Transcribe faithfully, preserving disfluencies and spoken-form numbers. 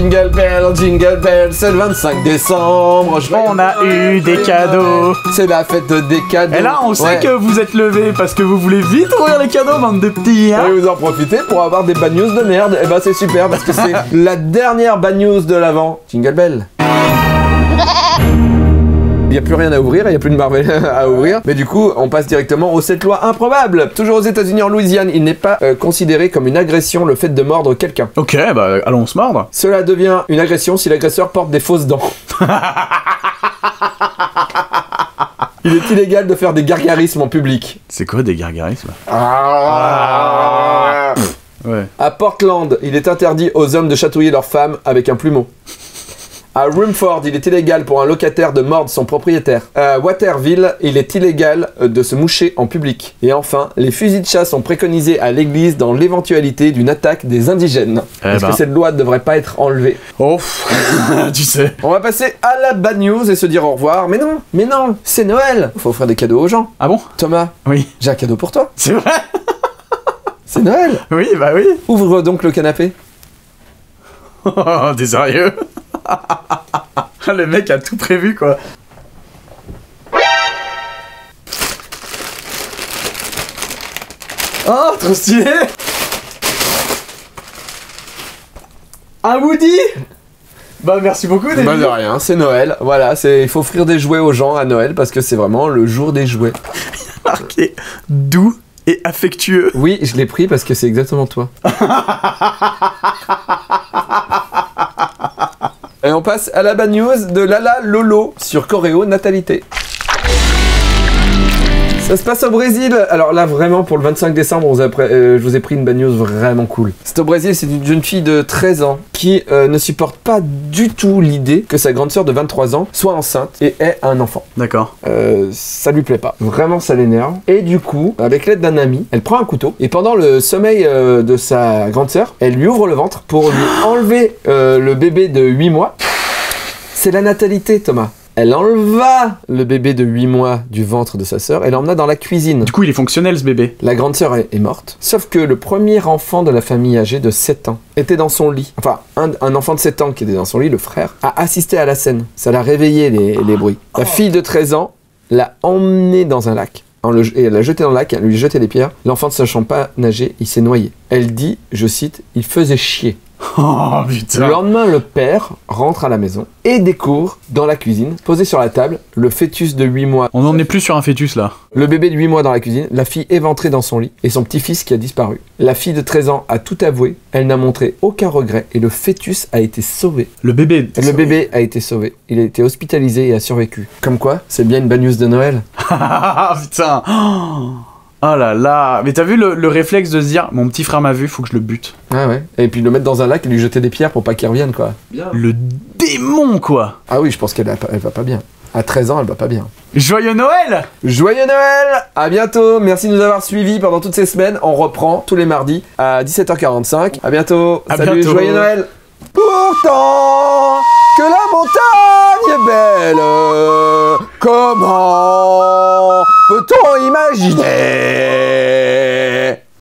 Jingle bell, jingle bell, c'est le vingt-cinq décembre. On a eu des cadeaux. C'est la fête des cadeaux. Et là, on sait ouais. que vous êtes levés parce que vous voulez vite ouvrir les cadeaux, bande de petits, hein. Et vous en profitez pour avoir des bad news de merde. Et bah c'est super parce que c'est la dernière bad news de l'avant. Jingle bell. Il n'y a plus rien à ouvrir, il n'y a plus de Marvel à ouvrir. Mais du coup, on passe directement aux sept lois improbables. Toujours aux États-Unis, en Louisiane, il n'est pas euh, considéré comme une agression le fait de mordre quelqu'un. Ok, bah allons se mordre. Cela devient une agression si l'agresseur porte des fausses dents. Il est illégal de faire des gargarismes en public. C'est quoi des gargarismes? Ah. Ouais. À Portland, il est interdit aux hommes de chatouiller leurs femmes avec un plumeau. À Rumford, il est illégal pour un locataire de mordre son propriétaire. À Waterville, il est illégal de se moucher en public. Et enfin, les fusils de chasse sont préconisés à l'église dans l'éventualité d'une attaque des indigènes. Eh Est-ce ben. que cette loi ne devrait pas être enlevée? Oh, tu sais. On va passer à la bad news et se dire au revoir. Mais non, mais non, c'est Noël. Faut offrir des cadeaux aux gens. Ah bon? Thomas, Oui. j'ai un cadeau pour toi. C'est vrai? C'est Noël. Oui, bah oui. Ouvre donc le canapé. Oh, t'es sérieux? Le mec a tout prévu, quoi. Oh, trop stylé! Un Woody! Bah merci beaucoup, David. Bah de rien, c'est Noël. Voilà, c'est il faut offrir des jouets aux gens à Noël parce que c'est vraiment le jour des jouets. Marqué doux et affectueux. Oui, je l'ai pris parce que c'est exactement toi. Et on passe à la bad news de Lala Lolo sur Coréo Natalité. Ça se passe au Brésil. Alors là, vraiment, pour le vingt-cinq décembre, on vous a pré- euh, je vous ai pris une bad news vraiment cool. C'est au Brésil, c'est une jeune fille de treize ans qui euh, ne supporte pas du tout l'idée que sa grande sœur de vingt-trois ans soit enceinte et ait un enfant. D'accord. Euh, ça lui plaît pas. Vraiment, ça l'énerve. Et du coup, avec l'aide d'un ami, elle prend un couteau et pendant le sommeil euh, de sa grande sœur, elle lui ouvre le ventre pour lui enlever euh, le bébé de huit mois. C'est la natalité, Thomas. Elle enleva le bébé de huit mois du ventre de sa sœur et l'emmena dans la cuisine. Du coup, il est fonctionnel, ce bébé. La grande sœur est, est morte. Sauf que le premier enfant de la famille âgée de sept ans était dans son lit. Enfin, un, un enfant de sept ans qui était dans son lit, le frère, a assisté à la scène. Ça l'a réveillé, les, les bruits. La fille de treize ans l'a emmené dans un lac. En le, et elle l'a jeté dans le lac, elle lui jeté des pierres. L'enfant ne sachant pas nager, il s'est noyé. Elle dit, je cite, « Il faisait chier ». Oh putain. Le lendemain, le père rentre à la maison et découvre dans la cuisine, posé sur la table, le fœtus de huit mois. On n'en est plus sur un fœtus là. Le bébé de huit mois dans la cuisine, la fille éventrée dans son lit et son petit-fils qui a disparu. La fille de treize ans a tout avoué, elle n'a montré aucun regret et le fœtus a été sauvé. Le bébé. Le bébé a été sauvé. Il a été hospitalisé et a survécu. Comme quoi, c'est bien une bad news de Noël. Ah putain. Oh là là. Mais t'as vu le, le réflexe de se dire, mon petit frère m'a vu, faut que je le bute. Ah ouais. Et puis le mettre dans un lac et lui jeter des pierres pour pas qu'il revienne, quoi. Bien. Le démon, quoi. Ah oui, je pense qu'elle a pas- elle va pas bien. À treize ans, elle va pas bien. Joyeux Noël. Joyeux Noël! À bientôt! Merci de nous avoir suivis pendant toutes ces semaines. On reprend tous les mardis à dix-sept heures quarante-cinq. À bientôt! À Salut, bientôt. joyeux Noël! Pourtant que la montagne est belle, comment peut-on imaginer